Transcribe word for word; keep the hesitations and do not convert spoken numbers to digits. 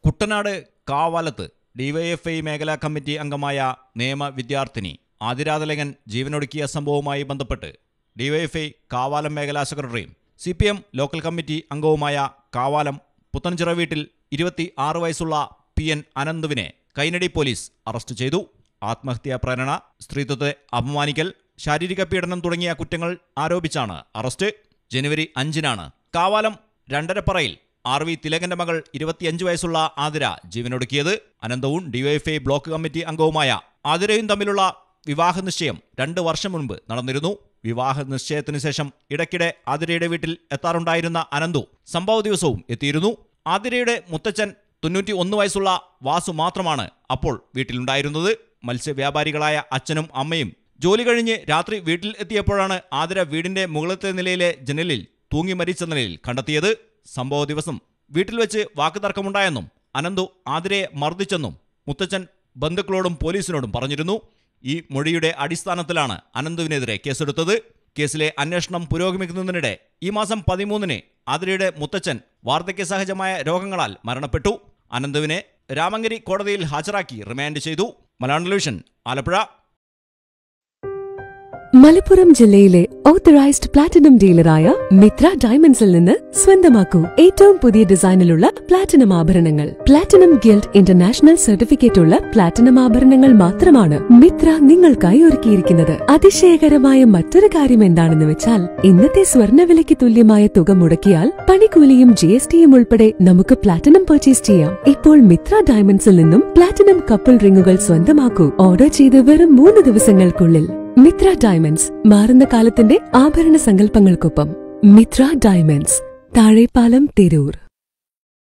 കുട്ടനാട് കാവാലത്ത് ഡിവൈഎഫ്ഐ മേഖലാ കമ്മിറ്റി അംഗമായ നിയമ വിദ്യാർത്ഥിനി ആതിരാതലകൻ ജീവനൊടുക്കിയ സംഭവവുമായി ബന്ധപ്പെട്ട് ഡിവൈഎഫ്ഐ കാവാലം മേഖലാ സെക്രട്ടറിയും സി പി എം ലോക്കൽ കമ്മിറ്റി അംഗവുമായ കാവാലം പുത്തൻചിറ വീട്ടിൽ ഇരുപത്തി ആറ് വയസ്സുള്ള പി എൻ അനന്തുവിനെ കൈനടി പോലീസ് അറസ്റ്റ് ചെയ്തു. ആത്മഹത്യാ പ്രേരണ, സ്ത്രീത്വത്തെ അപമാനിക്കൽ, ശാരീരിക പീഡനം തുടങ്ങിയ കുറ്റങ്ങൾ ആരോപിച്ചാണ് അറസ്റ്റ്. ജനുവരി അഞ്ചിനാണ് കാവാലം രണ്ടരപ്പറയിൽ ആർ വി തിലകന്റെ മകൾ ഇരുപത്തിയഞ്ച് വയസ്സുള്ള ആതിര ജീവനൊടുക്കിയത്. അനന്തവും ഡിവൈഎഫ്ഐ ബ്ലോക്ക് കമ്മിറ്റി അംഗവുമായ ആതിരയും തമ്മിലുള്ള വിവാഹ നിശ്ചയം രണ്ട് വർഷം മുൻപ് നടന്നിരുന്നു. വിവാഹ നിശ്ചയത്തിനു ശേഷം ഇടയ്ക്കിടെ ആതിരയുടെ വീട്ടിൽ എത്താറുണ്ടായിരുന്ന അനന്തു സംഭവ ദിവസവും എത്തിയിരുന്നു. ആതിരയുടെ മുത്തച്ഛൻ തൊണ്ണൂറ്റി ഒന്ന് വയസ്സുള്ള വാസു മാത്രമാണ് അപ്പോൾ വീട്ടിലുണ്ടായിരുന്നത്. മത്സ്യവ്യാപാരികളായ അച്ഛനും അമ്മയും ജോലി കഴിഞ്ഞ് രാത്രി വീട്ടിൽ എത്തിയപ്പോഴാണ് ആതിര വീടിന്റെ മുകളിലത്തെ നിലയിലെ ജനലിൽ തൂങ്ങി മരിച്ച നിലയിൽ കണ്ടെത്തിയത്. സംഭവ ദിവസം വീട്ടിൽ വെച്ച് വാക്കുതർക്കമുണ്ടായെന്നും അനന്തു ആതിരയെ മർദ്ദിച്ചെന്നും മുത്തച്ഛൻ ബന്ധുക്കളോടും പോലീസിനോടും പറഞ്ഞിരുന്നു. ഈ മൊഴിയുടെ അടിസ്ഥാനത്തിലാണ് അനന്തുവിനെതിരെ കേസെടുത്തത്. കേസിലെ അന്വേഷണം പുരോഗമിക്കുന്നതിനിടെ ഈ മാസം പതിമൂന്നിന് ആതിരയുടെ മുത്തച്ഛൻ വാർദ്ധക്യ സഹജമായ രോഗങ്ങളാൽ മരണപ്പെട്ടു. അനന്തുവിനെ രാമങ്കരി കോടതിയിൽ ഹാജരാക്കി റിമാൻഡ് ചെയ്തു. മലയാളം ടെലിവിഷൻ, ആലപ്പുഴ. മലപ്പുറം ജില്ലയിലെ ഓത്തറൈസ്ഡ് പ്ലാറ്റിനം ഡീലറായ മിത്ര ഡയമണ്ട്സിൽ നിന്ന് സ്വന്തമാക്കൂ ഏറ്റവും പുതിയ ഡിസൈനിലുള്ള പ്ലാറ്റിനം ആഭരണങ്ങൾ. പ്ലാറ്റിനം ഗിൽഡ് ഇന്റർനാഷണൽ സർട്ടിഫിക്കറ്റ് ഉള്ള പ്ലാറ്റിനം ആഭരണങ്ങൾ മാത്രമാണ് മിത്ര നിങ്ങൾക്കായി ഒരുക്കിയിരിക്കുന്നത്. അതിശയകരമായ മറ്റൊരു കാര്യം എന്താണെന്ന് വെച്ചാൽ ഇന്നത്തെ സ്വർണ്ണവിലയ്ക്ക് തുല്യമായ തുക മുടക്കിയാൽ പണിക്കൂലിയും ജി എസ് ടിയും ഉൾപ്പെടെ നമുക്ക് പ്ലാറ്റിനം പർച്ചേസ് ചെയ്യാം. ഇപ്പോൾ മിത്ര ഡയമണ്ട്സിൽ നിന്നും പ്ലാറ്റിനം കപ്പിൾ റിങ്ങുകൾ സ്വന്തമാക്കൂ. ഓർഡർ ചെയ്ത് വെറും മൂന്ന് ദിവസങ്ങൾക്കുള്ളിൽ. മിത്ര ഡയമണ്ട്സ്, മാറുന്ന കാലത്തിന്റെ ആഭരണ സങ്കല്പങ്ങൾക്കൊപ്പം. മിത്ര ഡയമണ്ട്സ്, താഴെപ്പാലം, തിരൂർ.